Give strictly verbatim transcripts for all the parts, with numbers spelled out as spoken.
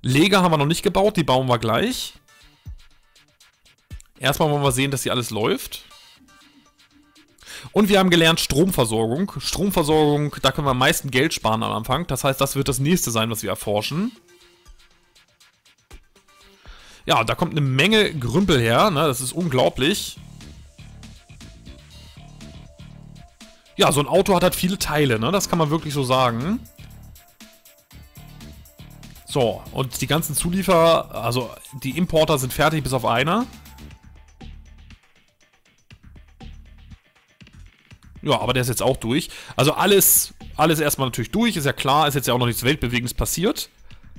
Leger haben wir noch nicht gebaut, die bauen wir gleich. Erstmal wollen wir sehen, dass hier alles läuft. Und wir haben gelernt Stromversorgung. Stromversorgung, da können wir am meisten Geld sparen am Anfang. Das heißt, das wird das nächste sein, was wir erforschen. Ja, da kommt eine Menge Grümpel her, ne? Das ist unglaublich. Ja, so ein Auto hat halt viele Teile, ne? Das kann man wirklich so sagen. So, und die ganzen Zulieferer, also die Importer sind fertig, bis auf einer. Ja, aber der ist jetzt auch durch. Also alles, alles erstmal natürlich durch, ist ja klar, ist jetzt ja auch noch nichts Weltbewegendes passiert.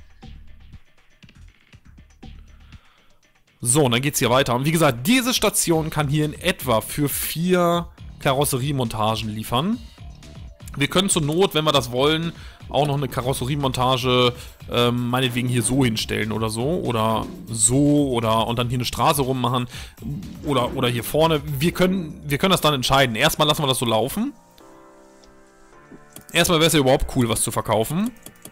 So, und dann geht's hier weiter. Und wie gesagt, diese Station kann hier in etwa für vier Karosseriemontagen liefern. Wir können zur Not, wenn wir das wollen, auch noch eine Karosseriemontage ähm, meinetwegen hier so hinstellen oder so. Oder so oder und dann hier eine Straße rummachen. Oder, oder hier vorne. Wir können, wir können das dann entscheiden. Erstmal lassen wir das so laufen. Erstmal wäre es ja überhaupt cool, was zu verkaufen.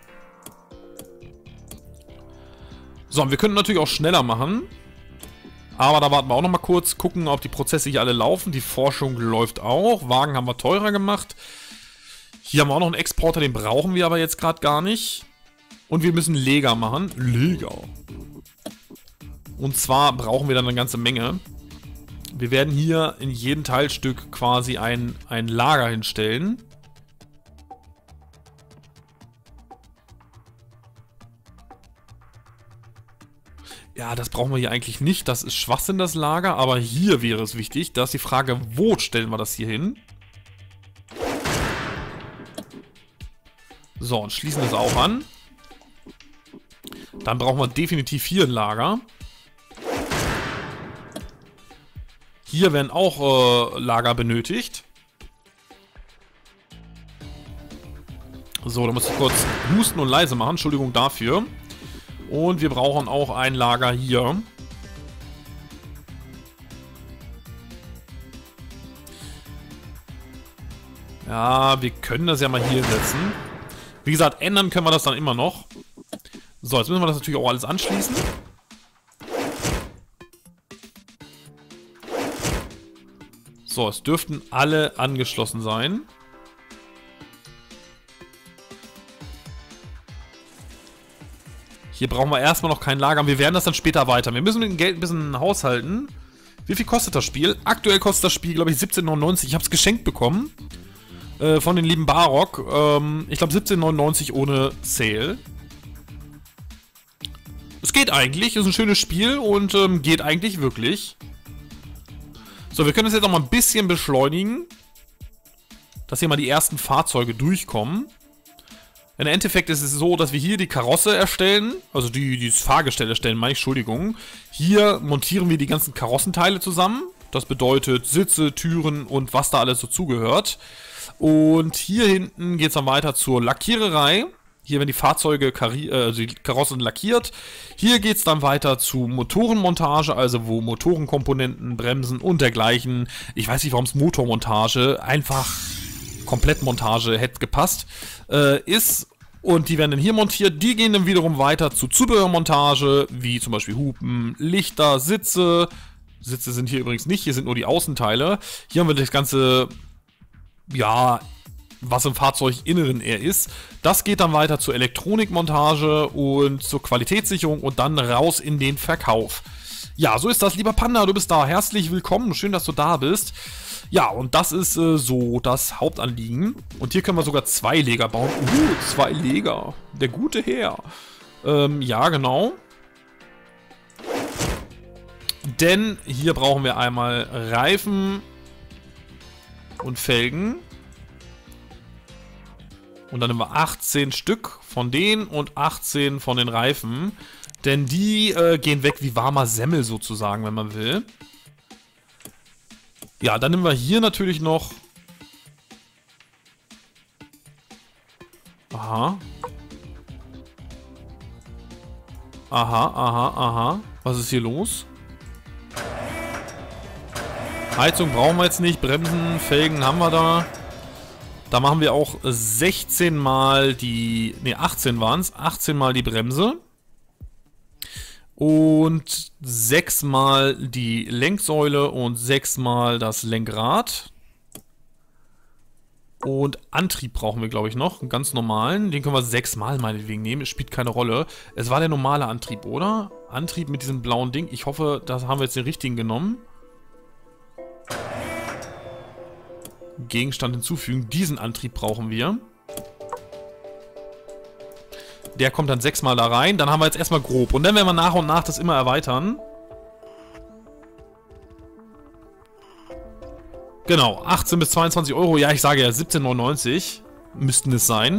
So, und wir können natürlich auch schneller machen. Aber da warten wir auch noch mal kurz, gucken, ob die Prozesse hier alle laufen. Die Forschung läuft auch. Wagen haben wir teurer gemacht. Hier haben wir auch noch einen Exporter, den brauchen wir aber jetzt gerade gar nicht. Und wir müssen Leger machen. Leger. Und zwar brauchen wir dann eine ganze Menge. Wir werden hier in jedem Teilstück quasi ein, ein Lager hinstellen. Ja, das brauchen wir hier eigentlich nicht. Das ist Schwachsinn, das Lager. Aber hier wäre es wichtig. Da ist die Frage, wo stellen wir das hier hin? So, und schließen das auch an. Dann brauchen wir definitiv hier ein Lager. Hier werden auch äh, Lager benötigt. So, da muss ich kurz husten und leise machen. Entschuldigung dafür. Und wir brauchen auch ein Lager hier. Ja, wir können das ja mal hier setzen. Wie gesagt, ändern können wir das dann immer noch. So, jetzt müssen wir das natürlich auch alles anschließen. So, es dürften alle angeschlossen sein. Hier brauchen wir erstmal noch kein Lager. Wir werden das dann später weiter. Wir müssen mit dem Geld ein bisschen haushalten. Wie viel kostet das Spiel? Aktuell kostet das Spiel, glaube ich, siebzehn neunundneunzig. Ich habe es geschenkt bekommen. Äh, von den lieben Barok. Ähm, ich glaube siebzehn neunundneunzig ohne Sale. Es geht eigentlich. Ist ein schönes Spiel und ähm, geht eigentlich wirklich. So, wir können das jetzt noch mal ein bisschen beschleunigen. Dass hier mal die ersten Fahrzeuge durchkommen. Im Endeffekt ist es so, dass wir hier die Karosse erstellen, also die, die das Fahrgestell erstellen, meine ich, Entschuldigung. Hier montieren wir die ganzen Karossenteile zusammen. Das bedeutet Sitze, Türen und was da alles so zugehört. Und hier hinten geht es dann weiter zur Lackiererei. Hier werden die Fahrzeuge, äh, also die Karossen lackiert. Hier geht es dann weiter zu Motorenmontage, also wo Motorenkomponenten, Bremsen und dergleichen. Ich weiß nicht, warum es Motormontage, einfach Komplettmontage hätte gepasst, äh, ist. Und die werden dann hier montiert. Die gehen dann wiederum weiter zu Zubehörmontage, wie zum Beispiel Hupen, Lichter, Sitze. Sitze sind hier übrigens nicht, hier sind nur die Außenteile. Hier haben wir das ganze, ja, was im Fahrzeuginneren eher ist. Das geht dann weiter zur Elektronikmontage und zur Qualitätssicherung und dann raus in den Verkauf. Ja, so ist das, lieber Panda, du bist da. Herzlich willkommen, schön, dass du da bist. Ja, und das ist äh, so das Hauptanliegen. Und hier können wir sogar zwei Leger bauen. Uh, zwei Leger. Der gute Herr. Ähm, ja, genau. Denn hier brauchen wir einmal Reifen und Felgen. Und dann nehmen wir achtzehn Stück von denen und achtzehn von den Reifen. Denn die äh, gehen weg wie warmer Semmel sozusagen, wenn man will. Ja, dann nehmen wir hier natürlich noch... Aha. Aha, aha, aha. Was ist hier los? Heizung brauchen wir jetzt nicht. Bremsen, Felgen haben wir da. Da machen wir auch sechzehn mal die... Ne, achtzehn waren es. achtzehn mal die Bremse. Und sechsmal die Lenksäule und sechsmal das Lenkrad. Und Antrieb brauchen wir, glaube ich, noch. Einen ganz normalen. Den können wir sechsmal meinetwegen nehmen. Es spielt keine Rolle. Es war der normale Antrieb, oder? Antrieb mit diesem blauen Ding. Ich hoffe, da haben wir jetzt den richtigen genommen. Gegenstand hinzufügen. Diesen Antrieb brauchen wir. Der kommt dann sechsmal da rein. Dann haben wir jetzt erstmal grob. Und dann werden wir nach und nach das immer erweitern. Genau, achtzehn bis zweiundzwanzig Euro. Ja, ich sage ja, siebzehn neunundneunzig müssten es sein.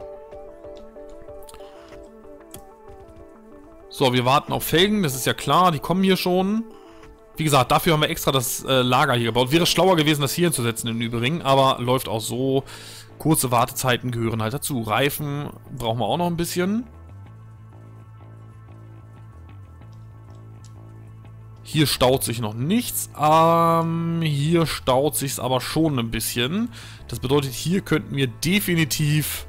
So, wir warten auf Felgen. Das ist ja klar, die kommen hier schon. Wie gesagt, dafür haben wir extra das äh, Lager hier gebaut. Wäre schlauer gewesen, das hier hinzusetzen in Übrigen. Aber läuft auch so. Kurze Wartezeiten gehören halt dazu. Reifen brauchen wir auch noch ein bisschen. Hier staut sich noch nichts. Ähm, hier staut sich aber schon ein bisschen. Das bedeutet, hier könnten wir definitiv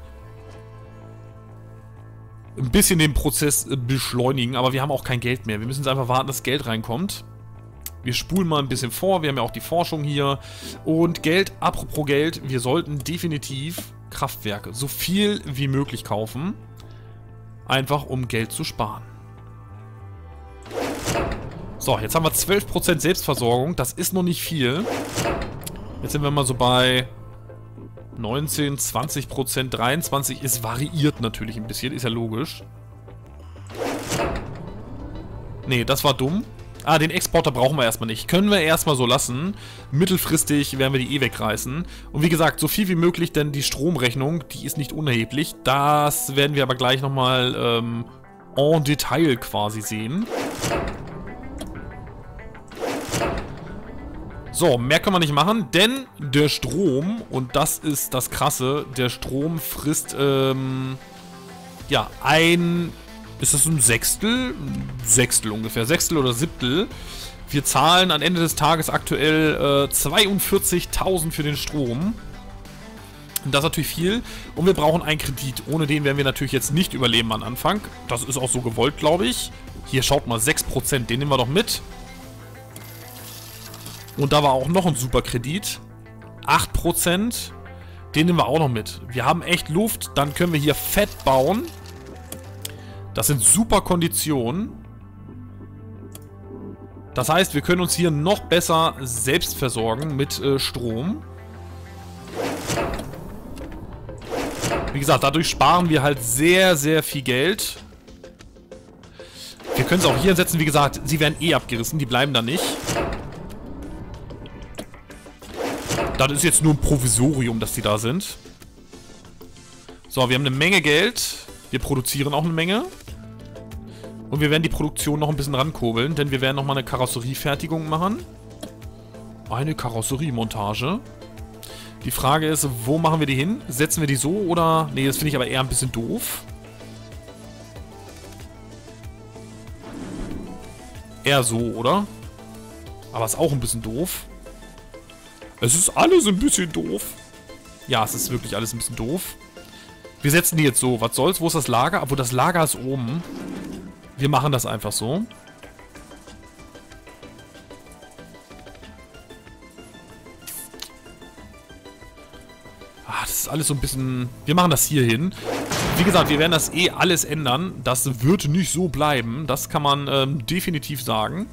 ein bisschen den Prozess beschleunigen. Aber wir haben auch kein Geld mehr. Wir müssen jetzt einfach warten, dass Geld reinkommt. Wir spulen mal ein bisschen vor. Wir haben ja auch die Forschung hier. Und Geld, apropos Geld, wir sollten definitiv Kraftwerke so viel wie möglich kaufen. Einfach um Geld zu sparen. So, jetzt haben wir zwölf Prozent Selbstversorgung. Das ist noch nicht viel. Jetzt sind wir mal so bei neunzehn, zwanzig Prozent, dreiundzwanzig. Es variiert natürlich ein bisschen, ist ja logisch. Nee, das war dumm. Ah, den Exporter brauchen wir erstmal nicht. Können wir erstmal so lassen. Mittelfristig werden wir die eh wegreißen. Und wie gesagt, so viel wie möglich, denn die Stromrechnung, die ist nicht unerheblich. Das werden wir aber gleich nochmal ähm, en Detail quasi sehen. So, mehr können wir nicht machen, denn der Strom, und das ist das Krasse, der Strom frisst, ähm, ja, ein, ist das ein Sechstel? Sechstel ungefähr, Sechstel oder Siebtel. Wir zahlen am Ende des Tages aktuell äh, zweiundvierzigtausend für den Strom. Das ist natürlich viel. Und wir brauchen einen Kredit. Ohne den werden wir natürlich jetzt nicht überleben am Anfang. Das ist auch so gewollt, glaube ich. Hier, schaut mal, sechs Prozent, den nehmen wir doch mit. Und da war auch noch ein super Kredit. acht Prozent. Den nehmen wir auch noch mit. Wir haben echt Luft. Dann können wir hier fett bauen. Das sind super Konditionen. Das heißt, wir können uns hier noch besser selbst versorgen mit äh, Strom. Wie gesagt, dadurch sparen wir halt sehr, sehr viel Geld. Wir können es auch hier setzen. Wie gesagt, sie werden eh abgerissen. Die bleiben da nicht. Das ist jetzt nur ein Provisorium, dass die da sind. So, wir haben eine Menge Geld. Wir produzieren auch eine Menge. Und wir werden die Produktion noch ein bisschen rankurbeln, denn wir werden nochmal eine Karosseriefertigung machen. Eine Karosseriemontage. Die Frage ist, wo machen wir die hin? Setzen wir die so oder... Nee, das finde ich aber eher ein bisschen doof. Eher so, oder? Aber ist auch ein bisschen doof. Es ist alles ein bisschen doof. Ja, es ist wirklich alles ein bisschen doof. Wir setzen die jetzt so. Was soll's? Wo ist das Lager? Obwohl, das Lager ist oben. Wir machen das einfach so. Ah, das ist alles so ein bisschen... Wir machen das hier hin. Wie gesagt, wir werden das eh alles ändern. Das wird nicht so bleiben. Das kann man ähm, definitiv sagen.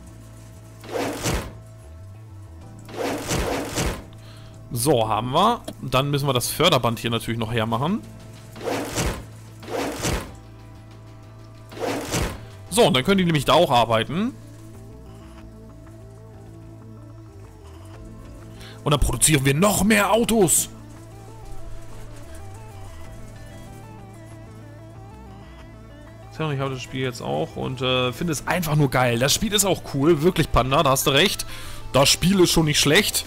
So, haben wir. Dann müssen wir das Förderband hier natürlich noch hermachen. So, und dann können die nämlich da auch arbeiten. Und dann produzieren wir noch mehr Autos. Ich habe das Spiel jetzt auch und äh, finde es einfach nur geil. Das Spiel ist auch cool, wirklich, Panda, da hast du recht. Das Spiel ist schon nicht schlecht.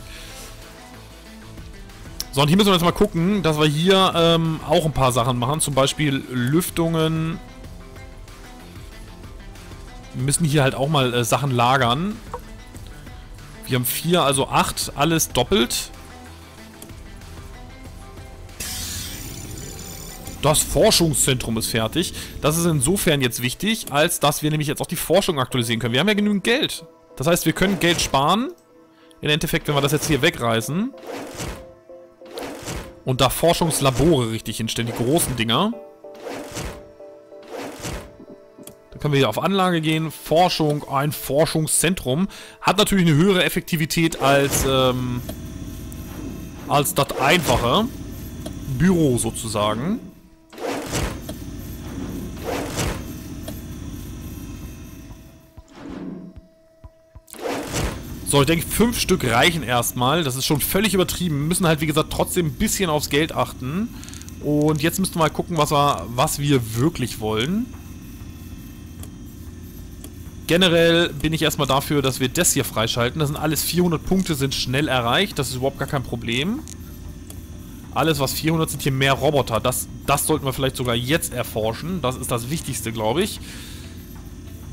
So, und hier müssen wir jetzt mal gucken, dass wir hier ähm, auch ein paar Sachen machen. Zum Beispiel Lüftungen. Wir müssen hier halt auch mal äh, Sachen lagern. Wir haben vier, also acht, alles doppelt. Das Forschungszentrum ist fertig. Das ist insofern jetzt wichtig, als dass wir nämlich jetzt auch die Forschung aktualisieren können. Wir haben ja genügend Geld. Das heißt, wir können Geld sparen. Im Endeffekt, wenn wir das jetzt hier wegreißen. Und da Forschungslabore richtig hinstellen, die großen Dinger. Dann können wir hier auf Anlage gehen. Forschung, ein Forschungszentrum. Hat natürlich eine höhere Effektivität als, ähm, als das einfache Büro sozusagen. So, ich denke, fünf Stück reichen erstmal. Das ist schon völlig übertrieben. Wir müssen halt, wie gesagt, trotzdem ein bisschen aufs Geld achten. Und jetzt müssten wir mal gucken, was wir, was wir wirklich wollen. Generell bin ich erstmal dafür, dass wir das hier freischalten. Das sind alles vierhundert Punkte, sind schnell erreicht. Das ist überhaupt gar kein Problem. Alles, was vierhundert sind, hier mehr Roboter. Das, das sollten wir vielleicht sogar jetzt erforschen. Das ist das Wichtigste, glaube ich.